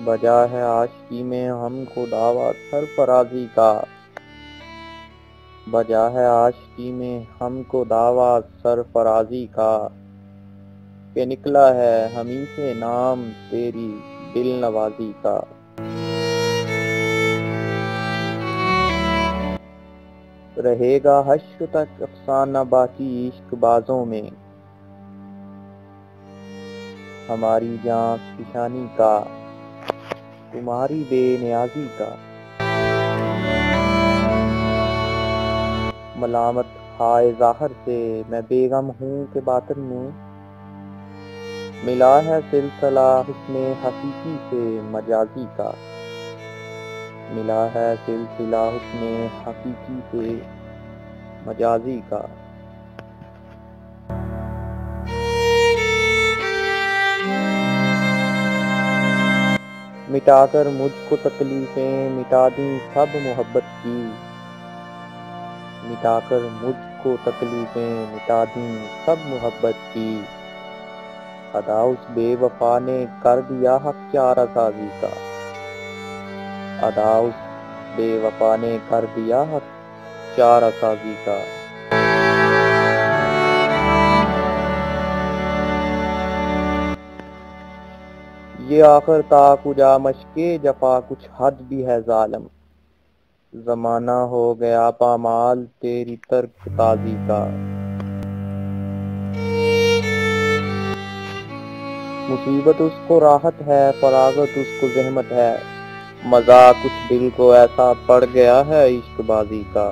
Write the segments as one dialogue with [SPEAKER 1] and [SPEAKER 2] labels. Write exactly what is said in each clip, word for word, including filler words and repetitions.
[SPEAKER 1] بجا ہے عاشقی میں ہم کو دعویٰ سرفرازی کا، بجا ہے عاشقی میں ہم کو دعویٰ سرفرازی کا، کہ نکلا ہے ہمیں سے نام تیری دل نوازی کا۔ رہے گا حشر تک افسانہ باقی عشق بازوں میں، ہماری جاں فشانی کا، تمہاری بے نیازی کا۔ ملامت ہائے ظاہر سے میں بے غم ہوں کہ باطن میں، ملا ہے سلسلہ حسن حقیقی سے مجازی کا، ملا ہے سلسلہ حسن حقیقی سے مجازی کا۔ مٹا کر مجھ کو تکلیفیں مٹا دیں سب محبت کی، مٹا کر مجھ کو تکلیفیں مٹا دیں سب محبت کی۔ ادا اس بے وفا نے کر دیا حق چارہ سازی کا، ادا اس بے وفا نے کر دیا حق چارہ سازی کا۔ یہ آخر تا کجا مشق جفا کچھ حد بھی ہے ظالم، زمانہ ہو گیا پامال تیری ترک تازی کا۔ مصیبت اس کو راحت ہے فراغت اس کو زحمت ہے، مزہ کچھ دل کو ایسا پڑ گیا ہے عشق بازی کا۔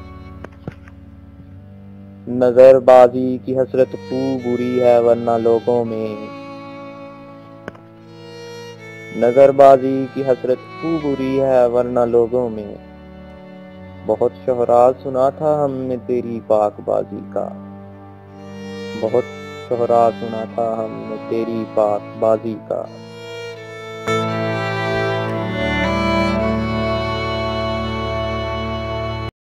[SPEAKER 1] نظر بازی کی حسرت خوب بری ہے ورنہ لوگوں میں، نظر بازی کی حسرت خوب بری ہے ورنہ لوگوں میں۔ بہت شہرا سنا تھا ہم نے تیری پاک بازی کا، بہت شہرا سنا تھا ہم نے تیری پاک بازی کا۔